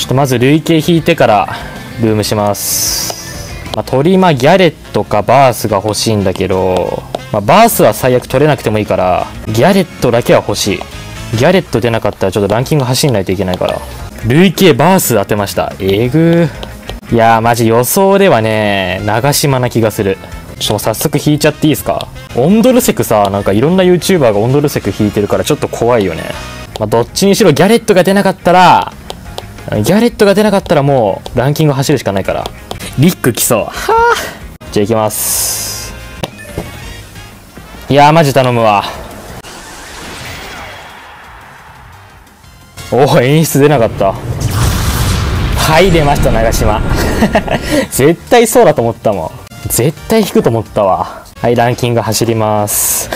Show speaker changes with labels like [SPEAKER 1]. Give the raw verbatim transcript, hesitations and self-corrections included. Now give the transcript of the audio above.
[SPEAKER 1] ちょっとまず累計引いてからルームします。まあ、トリマギャレットかバースが欲しいんだけど、まあ、バースは最悪取れなくてもいいからギャレットだけは欲しい。ギャレット出なかったらちょっとランキング走んないといけないから。累計バース当てました。えぐー。いやーマジ予想ではね長島な気がする。ちょっと早速引いちゃっていいですか。オンドルセクさ、なんかいろんな YouTuber がオンドルセク引いてるからちょっと怖いよね。まあ、どっちにしろギャレットが出なかったらギャレットが出なかったらもうランキング走るしかないから。リック来そう。はあ。じゃあいきます。いやーマジ頼むわ。おお、演出出なかった。はい出ました長島絶対そうだと思ったもん。絶対引くと思ったわ。はいランキング走ります。